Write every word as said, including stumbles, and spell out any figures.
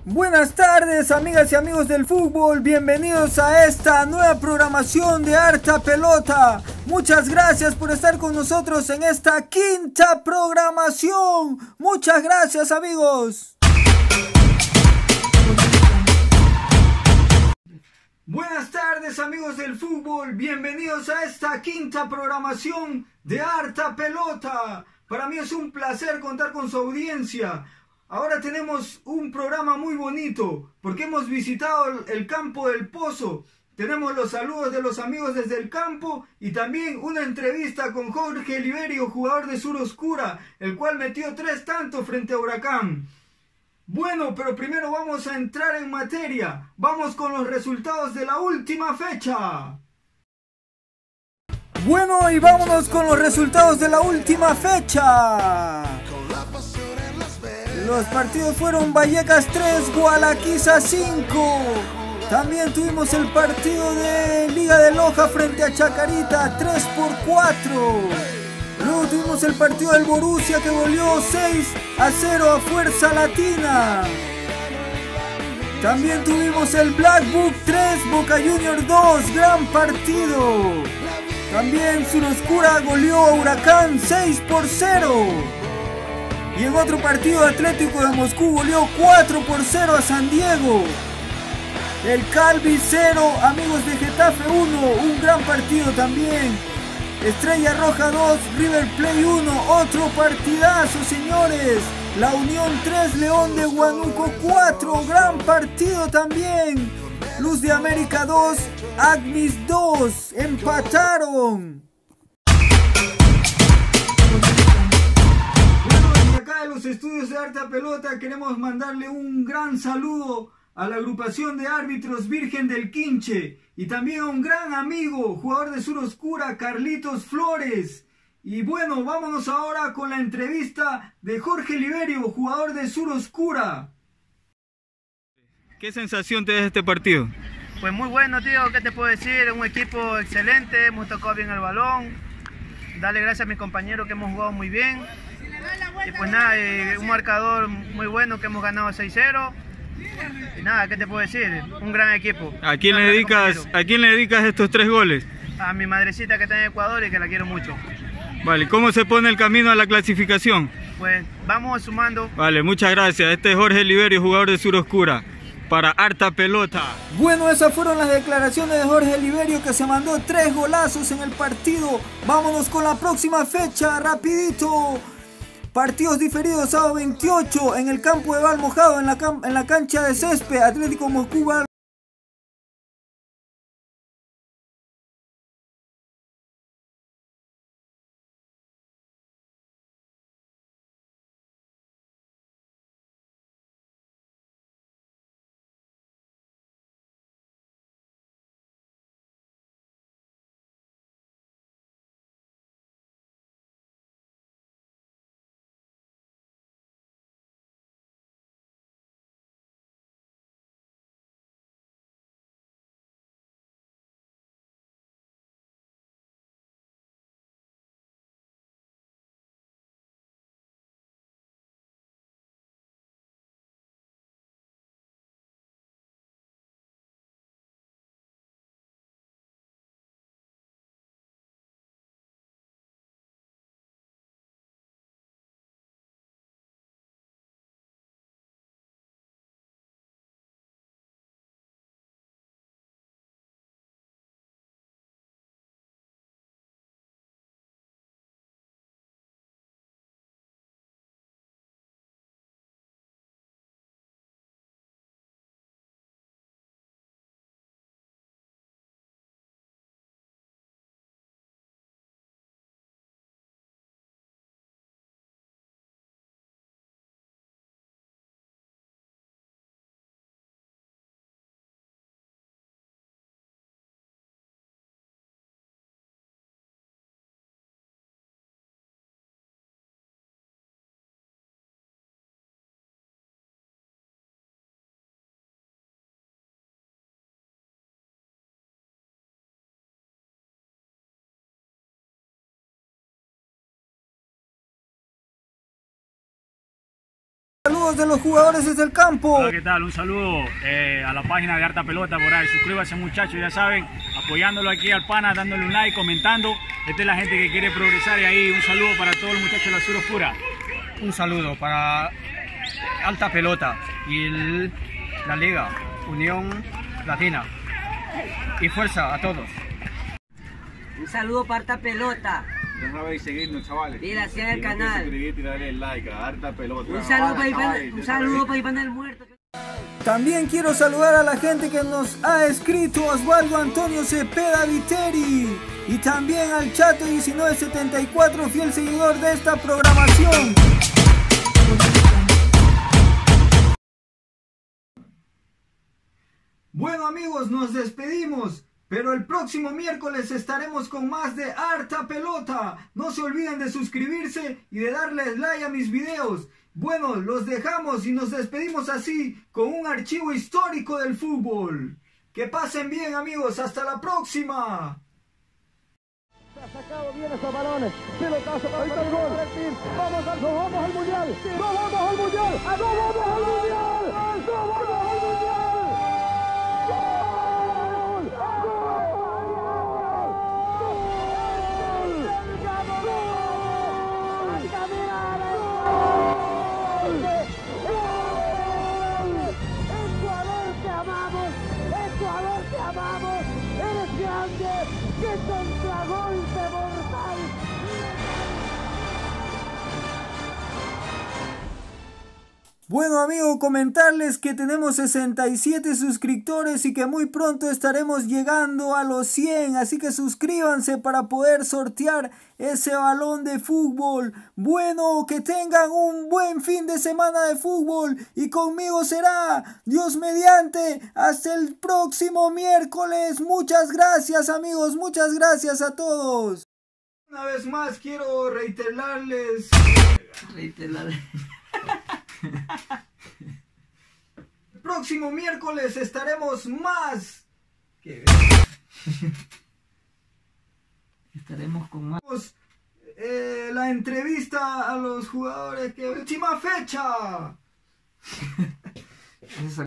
Buenas tardes, amigas y amigos del fútbol, bienvenidos a esta nueva programación de Harta Pelota. Muchas gracias por estar con nosotros en esta quinta programación. Muchas gracias, amigos. Buenas tardes, amigos del fútbol, bienvenidos a esta quinta programación de Harta Pelota. Para mí es un placer contar con su audiencia. Ahora tenemos un programa muy bonito porque hemos visitado el campo del Pozo. Tenemos los saludos de los amigos desde el campo y también una entrevista con Jorge Liberio, jugador de Sur Oscura, el cual metió tres tantos frente a Huracán. Bueno, pero primero vamos a entrar en materia. Vamos con los resultados de la última fecha. Bueno, y vámonos con los resultados de la última fecha. Los partidos fueron Vallecas tres, Gualaquiza cinco. También tuvimos el partido de Liga de Loja frente a Chacarita, tres por cuatro. Luego tuvimos el partido del Borussia que goleó seis a cero a Fuerza Latina. También tuvimos el Black Book tres, Boca Juniors dos, gran partido. También Sur Oscura goleó a Huracán seis por cero. Y en otro partido, Atlético de Moscú goleó cuatro por cero a San Diego. El Calvi cero, Amigos de Getafe uno, un gran partido también. Estrella Roja dos, River Plate uno, otro partidazo, señores. La Unión tres, León de Huánuco cuatro, gran partido también. Luz de América dos, Agnis dos, empataron. Acá en los estudios de Harta Pelota queremos mandarle un gran saludo a la agrupación de árbitros Virgen del Quinche y también a un gran amigo, jugador de Sur Oscura, Carlitos Flores. Y bueno, vámonos ahora con la entrevista de Jorge Liberio, jugador de Sur Oscura. ¿Qué sensación te da este partido? Pues muy bueno, tío, ¿qué te puedo decir? Un equipo excelente, hemos tocado bien el balón. Darle gracias a mis compañeros que hemos jugado muy bien. Y pues nada, eh, un marcador muy bueno que hemos ganado seis cero. Y nada, ¿qué te puedo decir? Un gran equipo. ¿A quién, le dedicas, ¿A quién le dedicas estos tres goles? A mi madrecita que está en Ecuador y que la quiero mucho. Vale, ¿cómo se pone el camino a la clasificación? Pues vamos sumando. Vale, muchas gracias. Este es Jorge Liberio, jugador de Sur Oscura, para Harta Pelota. Bueno, esas fueron las declaraciones de Jorge Liberio, que se mandó tres golazos en el partido. Vámonos con la próxima fecha, rapidito. Partidos diferidos, sábado veintiocho, en el campo de Valmojado, en la, en la cancha de césped, Atlético Moscú. saludos de los jugadores desde el campo. Hola, ¿qué tal? Un saludo eh, a la página de Harta Pelota por ahí. Suscríbanse, muchachos, ya saben, apoyándolo aquí al pana, dándole un like, comentando. Esta es la gente que quiere progresar y ahí un saludo para todos los muchachos de la Sur Oscura. Un saludo para Alta Pelota y el, la Liga Unión Latina. Y fuerza a todos. Un saludo para Harta Pelota. No sabéis seguirnos, chavales. Mira, sigan el canal. Suscribirte y darle like a Harta Pelota. Un saludo para Iván, un saludo para Iván el Muerto. También quiero saludar a la gente que nos ha escrito, Osvaldo Antonio Cepeda Viteri, y también al Chato diecinueve setenta y cuatro, fiel seguidor de esta programación. Bueno amigos, nos despedimos, pero el próximo miércoles estaremos con más de Harta Pelota. No se olviden de suscribirse y de darles like a mis videos. Bueno, los dejamos y nos despedimos así con un archivo histórico del fútbol. Que pasen bien amigos, hasta la próxima. Se ha sacado bien esos balones, pelotazo para el gol. Vamos al, nos vamos al mundial, nos vamos al mundial, nos vamos al mundial, nos vamos al mundial. Bueno amigos, comentarles que tenemos sesenta y siete suscriptores y que muy pronto estaremos llegando a los cien, así que suscríbanse para poder sortear ese balón de fútbol. Bueno, que tengan un buen fin de semana de fútbol y conmigo será Dios mediante hasta el próximo miércoles. Muchas gracias amigos, muchas gracias a todos. Una vez más quiero reiterarles Reiterarles. El próximo miércoles estaremos más. ¿Qué? Estaremos con más. Eh, la entrevista a los jugadores que última fecha.